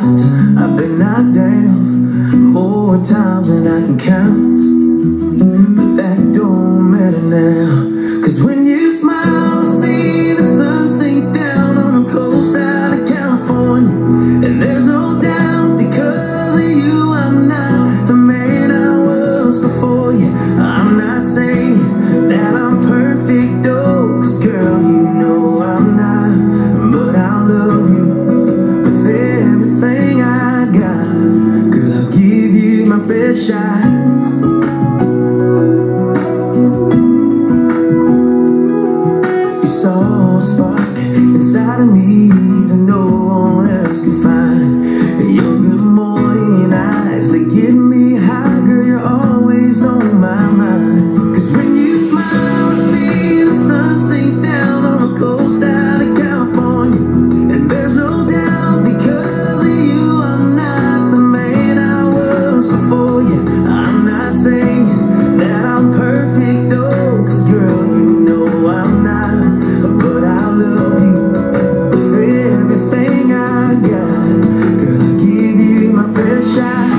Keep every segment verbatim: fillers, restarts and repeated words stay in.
times I've been knocked down, more times than I can count. But that don't matter now, 'cause when you smile I see the sun sink down on the coast out of California. And there's no doubt, because of you I'm not the man I was before you. I'm not saying that I'm perfect, oh, 'cause girl, you know I'm not. But I'll love you with everything I got. Girl, I'll give you my best shot. You saw a spark inside of me that no one else could find. Your good morning eyes, they get me high. Girl, you're always on my mind. 'Cause when you smile I see the sun sink down on the coast out of California. And there's no doubt, because of you I'm not the man I was before you. I'm not saying that I'm perfect, oh, 'cause girl, you know I'm not. But I love you with everything I got. Girl, I'll give you my best shot.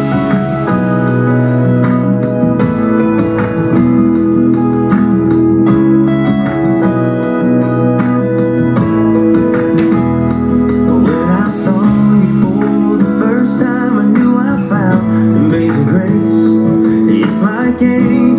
When I saw you for the first time, I knew I found amazing grace. It's like angels